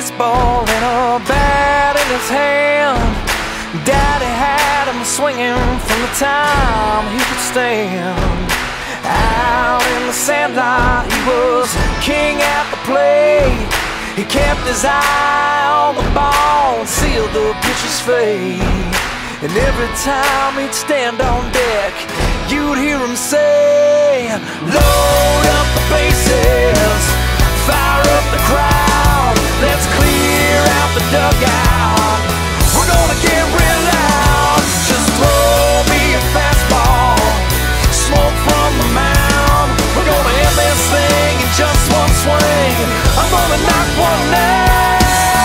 baseball and a bat in his hand. Daddy had him swinging from the time he could stand. Out in the sandlot, he was king at the plate. He kept his eye on the ball and sealed the pitcher's fate. And every time he'd stand on deck, you'd hear him say, load up the bases, fire up the crowd, let's clear out the dugout. We're gonna get real loud. Just throw me a fastball, smoke from the mound. We're gonna end this thing in just one swing. I'm gonna knock one down.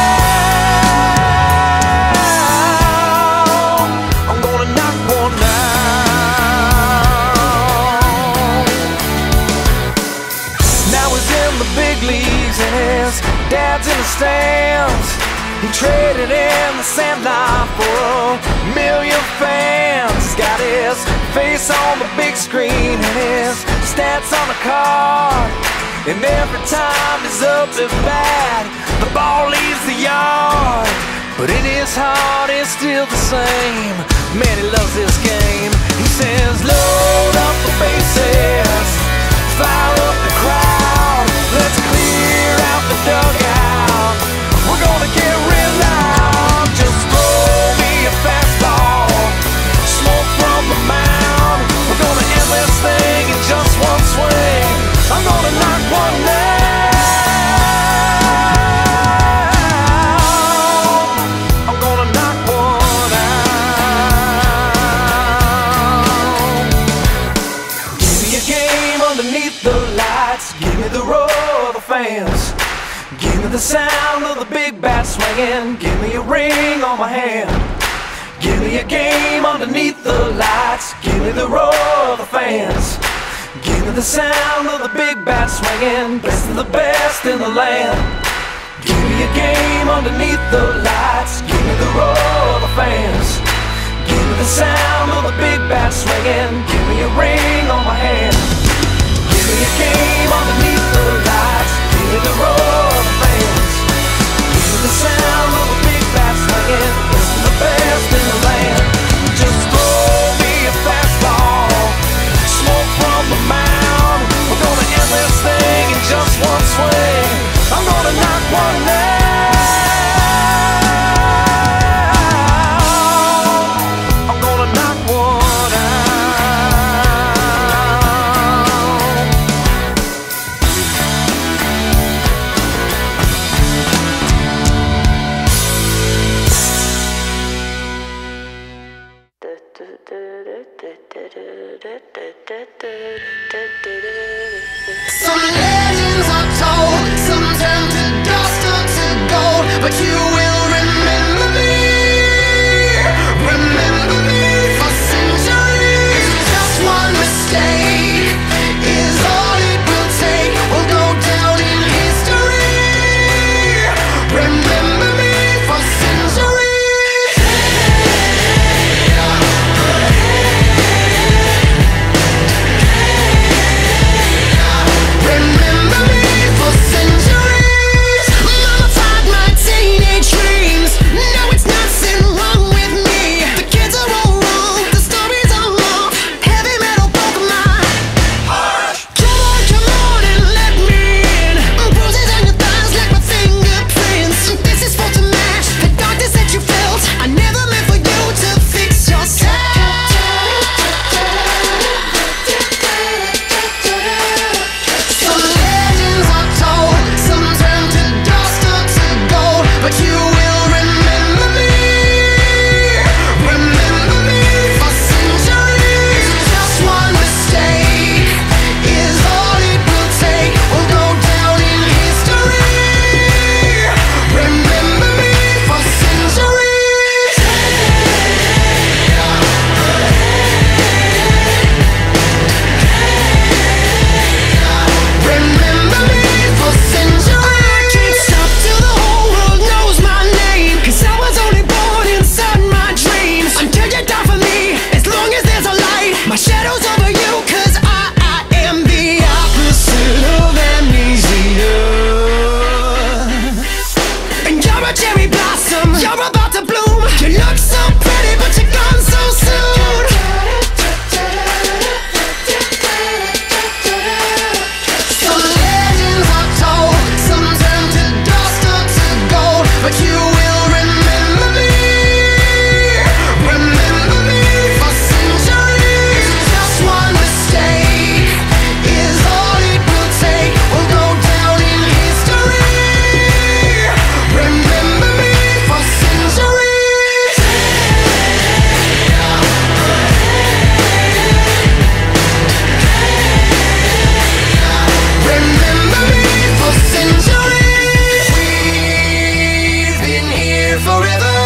I'm gonna knock one down. Now he's in the big leagues and his dad's in the stands. He traded in the sandlot for $1 million fans. He's got his face on the big screen and his stats on the card. And every time he's up at bat, the ball leaves the yard. But in his heart it's still the same. Man, he loves this game. He says, load up the bases, fire up the crowd, let's clear out the dugout. We're gonna get real loud. Just throw me a fastball, smoke from the mound. We're gonna end this thing in just one swing. I'm gonna knock one down. I'm gonna knock one out. Give me a game underneath the lights. Give me the roar of the fans. Give me the sound of the big bat swinging. Give me a ring on my hand. Give me a game underneath the lights. Give me the roar of the fans. Give me the sound of the big bat swinging. Best of the best in the land. Give me a game underneath the lights. Give me the roar of the fans. Give me the sound of the big bat swinging. Give me a ring on my hand. Give me a game underneath the lights. Give me the roar of the fans. Give me the sound of the big bat swinging. Best of the best in the land. Just throw me a fastball, smoke from the mound. We're gonna end this thing in just one swing. I'm gonna knock one down. I'm gonna knock one out. a cherry blossom, you're about to bloom. You look so pretty, but you're gone so soon. Some legends are told, some turn to dust or to gold, but you will remember me. Remember me for centuries. Just one mistake is all it will take. We'll go down in history. Remember me for centuries. Remember me for centuries. We've been here forever.